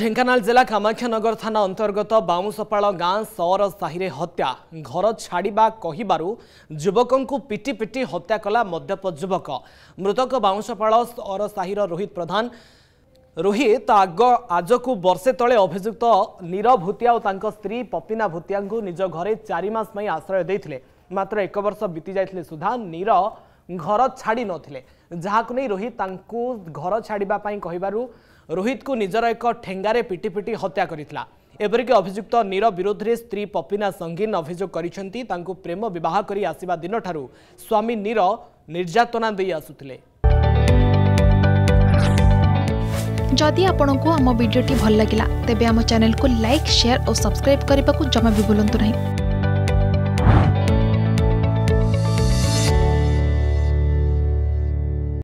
ढेंकानाल जिला कामाख्यानगर थाना अंतर्गत बामुसपाड़ गाँ सौर साहिरे हत्या घर छाड़ा कहू युवक पिटी पिटी हत्या कला मद्यप युवक मृतक बामुसपाड़ सौर साहिर रोहित प्रधान। रोहित आज को वर्षे तले अभियुक्त नीर भूतिया और स्त्री पपिना भूतिया निज घरे 4 मास आश्रय देते मात्र 1 वर्ष बीती जाते सुधा नीर घर छाड़ी नथिले जहां नहीं रोहित घर छाड़ापी कहू रोहित को निजर एक ठेंगारे पिटी पिटी हत्या करथिला। एपरिक अभियुक्त नीर विरोध में स्त्री पपिना संगीन अभियोग करिसेंती तांको प्रेम विवाह करी आसिबा दिन ठारू स्वामी नीर निर्यातना दे आसुथिले। जदि आपंक आम भिडी भल लगा तेब आम चैनल को लाइक शेयर और सब्सक्राइब करने को जमा भी भूलु नहीं।